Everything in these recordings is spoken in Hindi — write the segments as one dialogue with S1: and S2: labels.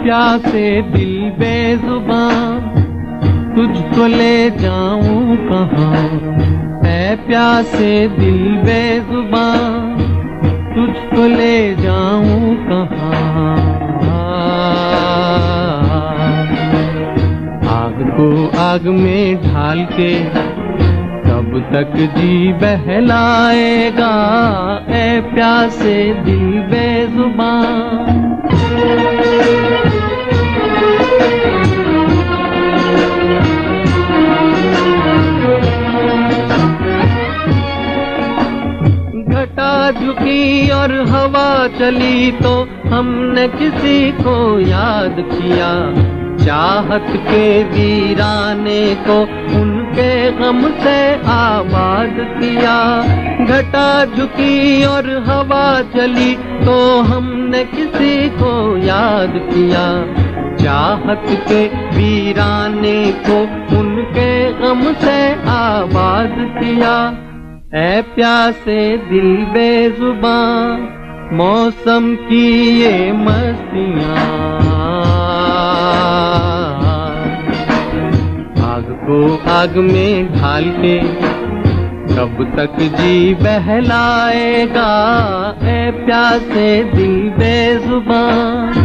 S1: प्यासे दिल बेजुबान, तुझको ले जाऊं कहाँ। ऐ प्यासे दिल बेजुबान, तुझको ले जाऊं कहाँ। आग को आग में ढाल के कब तक जी बहलाएगा। ऐ प्यासे दिल बेजुबान। घटा झुकी और हवा चली तो हमने किसी को याद किया। चाहत के वीराने को उनके गम से आबाद किया। घटा झुकी और हवा चली तो हमने किसी को याद किया। चाहत के वीराने को उनके गम से आबाद किया। ऐ प्यासे दिल बेजुबान, मौसम की ये मस्तियाँ। आग को आग में ढाल के कब तक जी बहलाएगा। ऐ प्यासे दिल बेजुबान।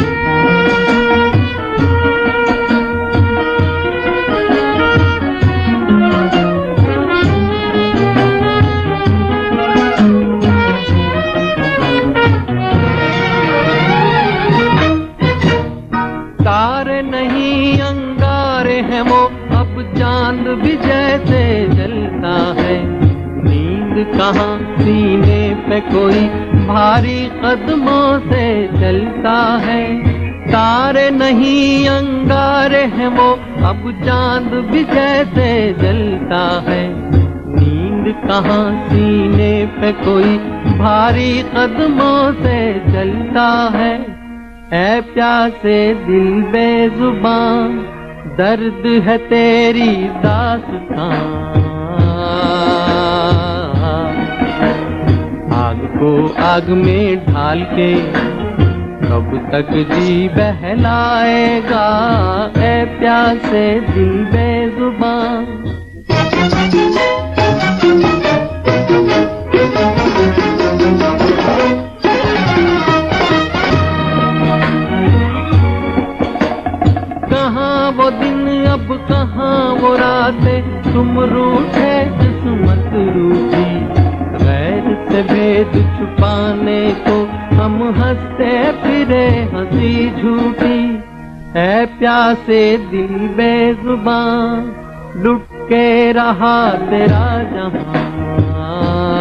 S1: तारे नहीं अंगारे हैं वो, अब चांद भी जैसे जलता है। नींद कहाँ सीने पे कोई भारी कदमों से चलता है। तारे नहीं अंगारे हैं वो, अब चांद भी जैसे जलता है। नींद कहाँ सीने पे कोई भारी कदमों से चलता है। ऐ प्यासे दिल बेजुबान, दर्द है तेरी दास्तां। आग को आग में ढाल के कब तक जी बहलाएगा। ऐ प्यासे दिल बेजुबान। कहाँ वो दिन अब कहाँ वो रातें, तुम रूठे किस्मत रूठी। गैर से भेद छुपाने को हम हंसते फिरे हंसी झूठी। ऐ प्यासे दिल बेजुबान, लुट के रहा तेरा जहां।